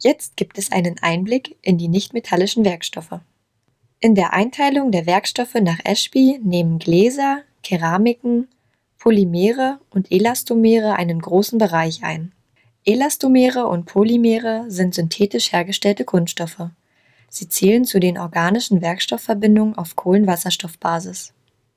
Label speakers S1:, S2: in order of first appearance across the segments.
S1: Jetzt gibt es einen Einblick in die nichtmetallischen Werkstoffe. In der Einteilung der Werkstoffe nach Ashby nehmen Gläser, Keramiken, Polymere und Elastomere einen großen Bereich ein. Elastomere und Polymere sind synthetisch hergestellte Kunststoffe. Sie zählen zu den organischen Werkstoffverbindungen auf Kohlenwasserstoffbasis.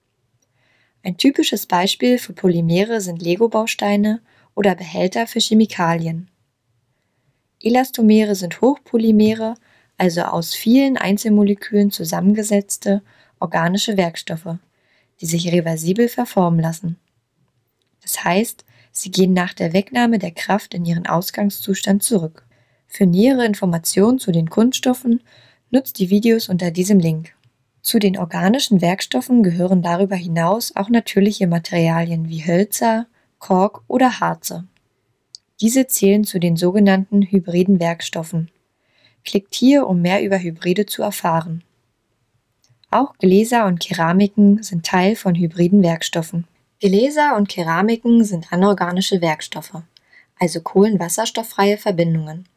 S1: Ein typisches Beispiel für Polymere sind Lego-Bausteine oder Behälter für Chemikalien. Elastomere sind Hochpolymere, also aus vielen Einzelmolekülen zusammengesetzte organische Werkstoffe, die sich reversibel verformen lassen. Das heißt, sie gehen nach der Wegnahme der Kraft in ihren Ausgangszustand zurück. Für nähere Informationen zu den Kunststoffen nutzt die Videos unter diesem Link. Zu den organischen Werkstoffen gehören darüber hinaus auch natürliche Materialien wie Hölzer, Kork oder Harze. Diese zählen zu den sogenannten hybriden Werkstoffen. Klickt hier, um mehr über Hybride zu erfahren. Auch Gläser und Keramiken sind Teil von hybriden Werkstoffen. Gläser und Keramiken sind anorganische Werkstoffe, also kohlenwasserstofffreie Verbindungen.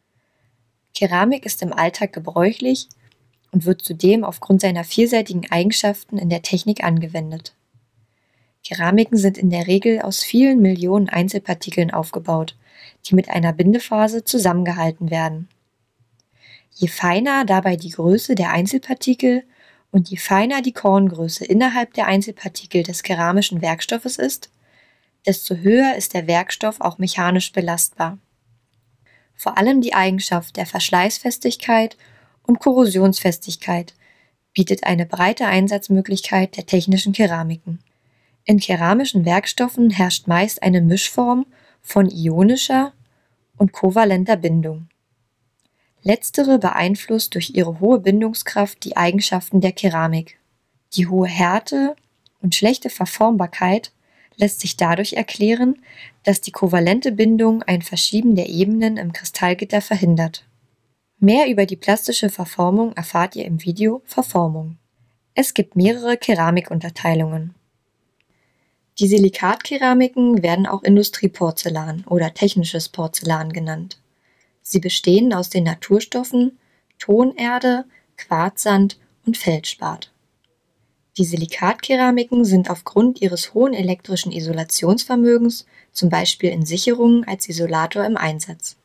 S1: Keramik ist im Alltag gebräuchlich und wird zudem aufgrund seiner vielseitigen Eigenschaften in der Technik angewendet. Keramiken sind in der Regel aus vielen Millionen Einzelpartikeln aufgebaut, die mit einer Bindephase zusammengehalten werden. Je feiner dabei die Größe der Einzelpartikel und je feiner die Korngröße innerhalb der Einzelpartikel des keramischen Werkstoffes ist, desto höher ist der Werkstoff auch mechanisch belastbar. Vor allem die Eigenschaft der Verschleißfestigkeit und Korrosionsfestigkeit bietet eine breite Einsatzmöglichkeit der technischen Keramiken. In keramischen Werkstoffen herrscht meist eine Mischform von ionischer und kovalenter Bindung. Letztere beeinflusst durch ihre hohe Bindungskraft die Eigenschaften der Keramik. Die hohe Härte und schlechte Verformbarkeit lässt sich dadurch erklären, dass die kovalente Bindung ein Verschieben der Ebenen im Kristallgitter verhindert. Mehr über die plastische Verformung erfahrt ihr im Video Verformung. Es gibt mehrere Keramikunterteilungen. Die Silikatkeramiken werden auch Industrieporzellan oder technisches Porzellan genannt. Sie bestehen aus den Naturstoffen Tonerde, Quarzsand und Feldspat. Die Silikatkeramiken sind aufgrund ihres hohen elektrischen Isolationsvermögens zum Beispiel in Sicherungen als Isolator im Einsatz.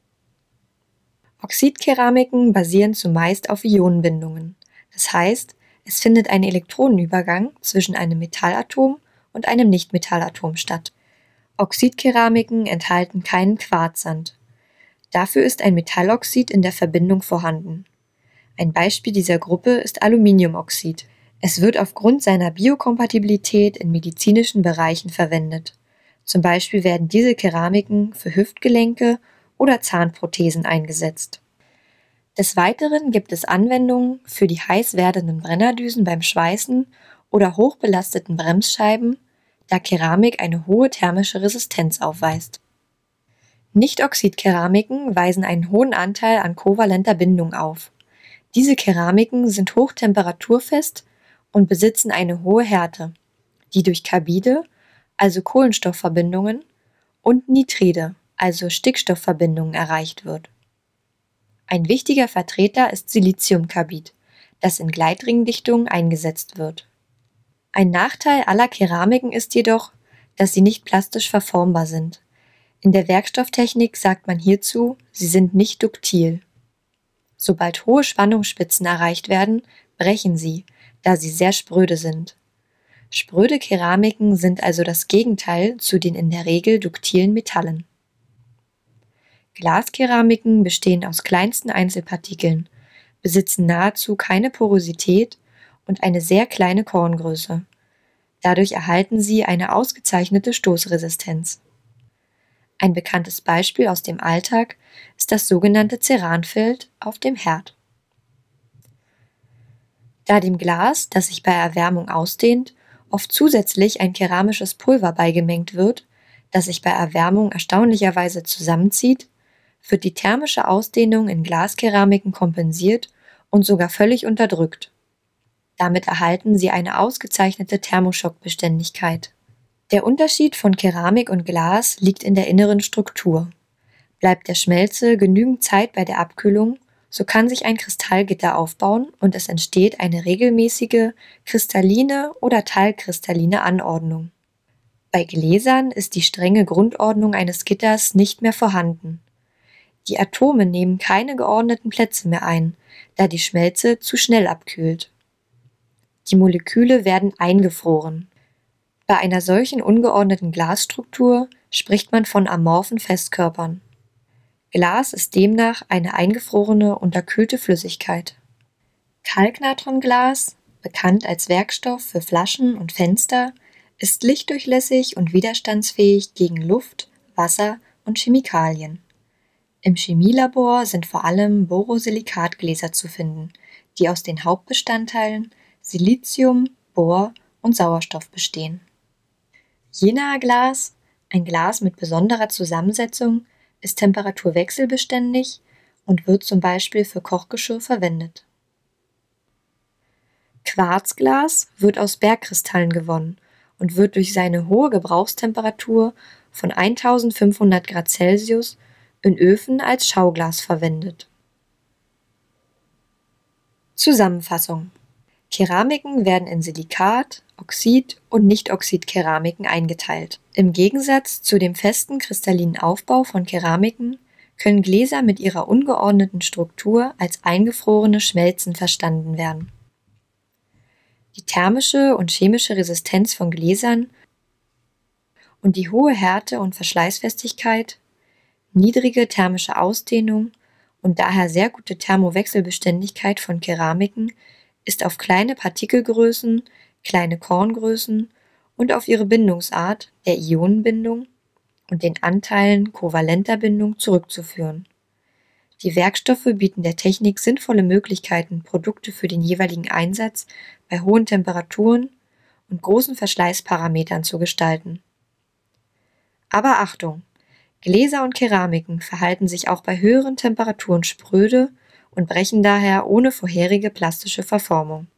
S1: Oxidkeramiken basieren zumeist auf Ionenbindungen. Das heißt, es findet ein Elektronenübergang zwischen einem Metallatom und einem Nichtmetallatom statt. Oxidkeramiken enthalten keinen Quarzsand. Dafür ist ein Metalloxid in der Verbindung vorhanden. Ein Beispiel dieser Gruppe ist Aluminiumoxid. Es wird aufgrund seiner Biokompatibilität in medizinischen Bereichen verwendet. Zum Beispiel werden diese Keramiken für Hüftgelenke oder Zahnprothesen eingesetzt. Des Weiteren gibt es Anwendungen für die heiß werdenden Brennerdüsen beim Schweißen oder hochbelasteten Bremsscheiben, da Keramik eine hohe thermische Resistenz aufweist. Nicht-Oxid-Keramiken weisen einen hohen Anteil an kovalenter Bindung auf. Diese Keramiken sind hochtemperaturfest und besitzen eine hohe Härte, die durch Carbide, also Kohlenstoffverbindungen, und Nitride, also Stickstoffverbindungen, erreicht wird. Ein wichtiger Vertreter ist Siliziumcarbid, das in Gleitringdichtungen eingesetzt wird. Ein Nachteil aller Keramiken ist jedoch, dass sie nicht plastisch verformbar sind. In der Werkstofftechnik sagt man hierzu, sie sind nicht duktil. Sobald hohe Spannungsspitzen erreicht werden, brechen sie, da sie sehr spröde sind. Spröde Keramiken sind also das Gegenteil zu den in der Regel duktilen Metallen. Glaskeramiken bestehen aus kleinsten Einzelpartikeln, besitzen nahezu keine Porosität und eine sehr kleine Korngröße. Dadurch erhalten sie eine ausgezeichnete Stoßresistenz. Ein bekanntes Beispiel aus dem Alltag ist das sogenannte Ceranfeld auf dem Herd. Da dem Glas, das sich bei Erwärmung ausdehnt, oft zusätzlich ein keramisches Pulver beigemengt wird, das sich bei Erwärmung erstaunlicherweise zusammenzieht, wird die thermische Ausdehnung in Glaskeramiken kompensiert und sogar völlig unterdrückt. Damit erhalten sie eine ausgezeichnete Thermoschockbeständigkeit. Der Unterschied von Keramik und Glas liegt in der inneren Struktur. Bleibt der Schmelze genügend Zeit bei der Abkühlung, so kann sich ein Kristallgitter aufbauen und es entsteht eine regelmäßige kristalline oder teilkristalline Anordnung. Bei Gläsern ist die strenge Grundordnung eines Gitters nicht mehr vorhanden. Die Atome nehmen keine geordneten Plätze mehr ein, da die Schmelze zu schnell abkühlt. Die Moleküle werden eingefroren. Bei einer solchen ungeordneten Glasstruktur spricht man von amorphen Festkörpern. Glas ist demnach eine eingefrorene, unterkühlte Flüssigkeit. Kalknatronglas, bekannt als Werkstoff für Flaschen und Fenster, ist lichtdurchlässig und widerstandsfähig gegen Luft, Wasser und Chemikalien. Im Chemielabor sind vor allem Borosilikatgläser zu finden, die aus den Hauptbestandteilen Silizium, Bor und Sauerstoff bestehen. Jenaer Glas, ein Glas mit besonderer Zusammensetzung, ist temperaturwechselbeständig und wird zum Beispiel für Kochgeschirr verwendet. Quarzglas wird aus Bergkristallen gewonnen und wird durch seine hohe Gebrauchstemperatur von 1500 Grad Celsius in Öfen als Schauglas verwendet. Zusammenfassung: Keramiken werden in Silikat, Oxid und Nicht-Oxid-Keramiken eingeteilt. Im Gegensatz zu dem festen kristallinen Aufbau von Keramiken können Gläser mit ihrer ungeordneten Struktur als eingefrorene Schmelzen verstanden werden. Die thermische und chemische Resistenz von Gläsern und die hohe Härte und Verschleißfestigkeit, niedrige thermische Ausdehnung und daher sehr gute Thermowechselbeständigkeit von Keramiken ist auf kleine Partikelgrößen, kleine Korngrößen und auf ihre Bindungsart, der Ionenbindung, und den Anteilen kovalenter Bindung zurückzuführen. Die Werkstoffe bieten der Technik sinnvolle Möglichkeiten, Produkte für den jeweiligen Einsatz bei hohen Temperaturen und großen Verschleißparametern zu gestalten. Aber Achtung! Gläser und Keramiken verhalten sich auch bei höheren Temperaturen spröde und brechen daher ohne vorherige plastische Verformung.